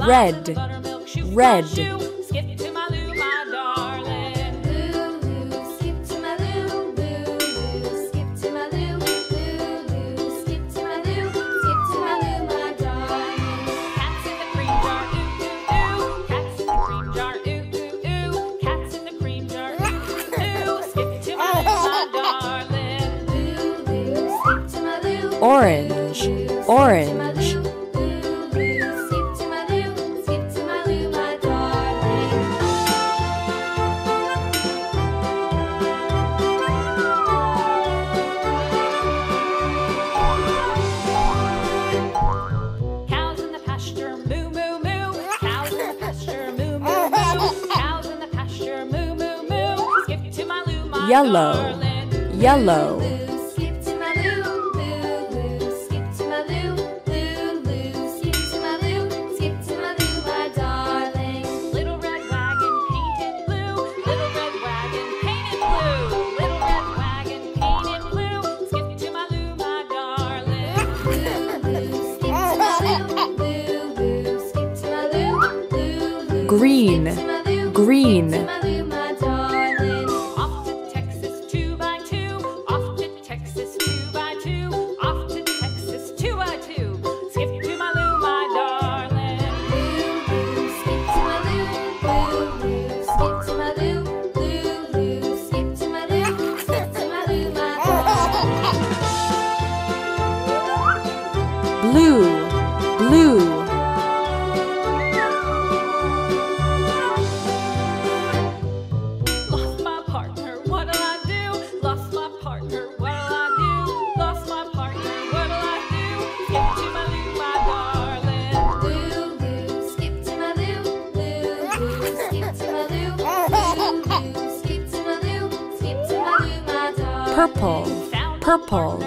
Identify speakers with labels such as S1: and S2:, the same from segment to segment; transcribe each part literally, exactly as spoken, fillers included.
S1: red, red.
S2: Skip to my loo, my darling. Loo, loo, skip to my loo, loo, loo, skip to my loo, loo, loo, skip to my loo, skip to my loo, my darling. Cats in the cream jar, ooh, ooh, ooh. Cats in the cream jar, ooh, ooh, ooh. Cats in the cream jar, ooh, ooh, ooh. Skip to my loo, my darling. Loo, loo, skip to my loo.
S1: Orange, orange. Yellow, yellow.
S2: Skip to my loo, loo, loo. Skip to my loo, loo, loo. Skip to my loo, skip to my loo, my darling. Little red wagon painted blue. Little red wagon painted blue. Little red wagon painted blue. Skip to my loo, my darling. Loo, loo. Skip to my loo, loo, loo. Skip to my loo, loo, loo.
S1: Green, green. Blue, blue.
S2: Lost my partner, what'll I do? Lost my partner, what'll I do? Lost my partner, what'll I do? Skip to my loo, my darling. Loo, loo, skip to my loo, loo, loo, skip to my loo, loo, loo, skip to my loo, skip to my loo, my darling.
S1: Purple, purple.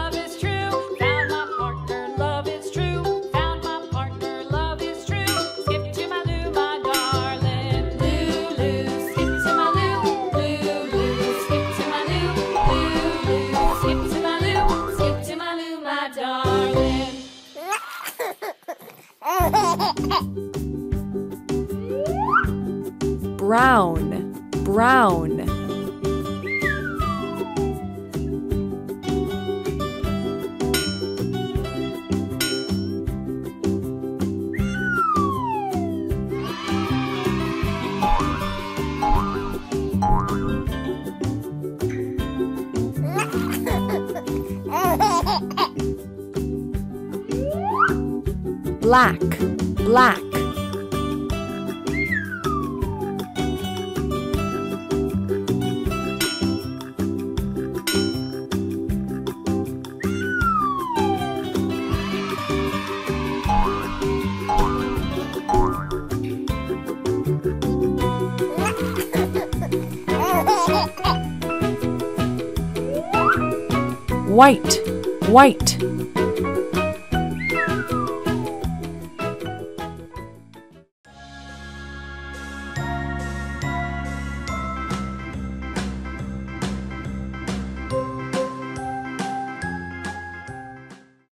S1: Brown, brown. Black, black. White, white.